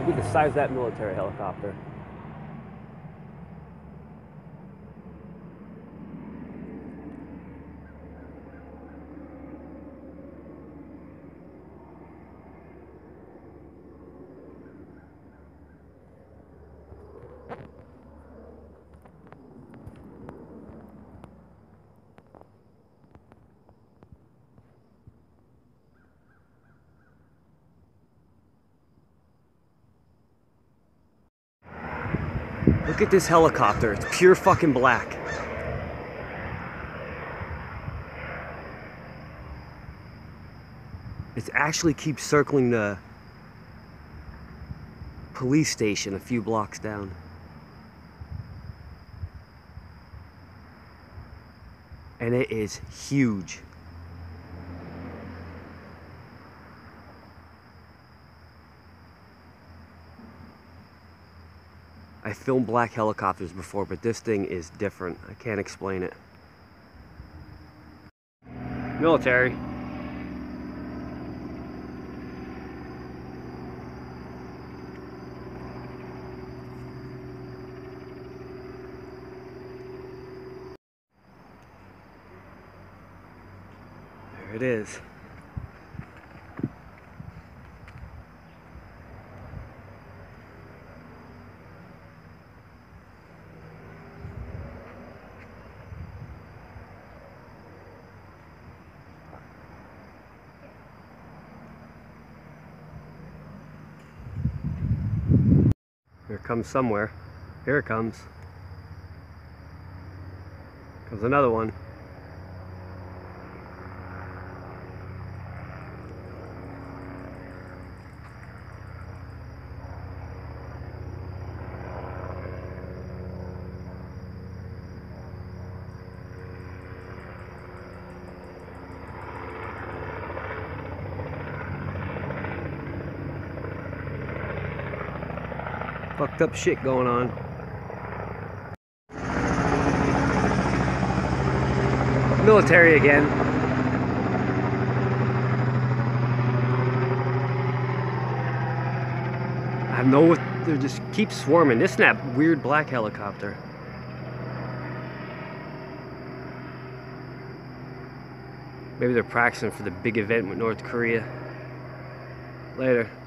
Look at the size of that military helicopter. Look at this helicopter. It's pure fucking black. It actually keeps circling the police station a few blocks down. And it is huge. I filmed black helicopters before, but this thing is different. I can't explain it. Military. There it is. Here it comes somewhere. Here it comes. Comes another one. Fucked up shit going on. Military again. I have no, they just keep swarming. This is that weird black helicopter. Maybe they're practicing for the big event with North Korea. Later.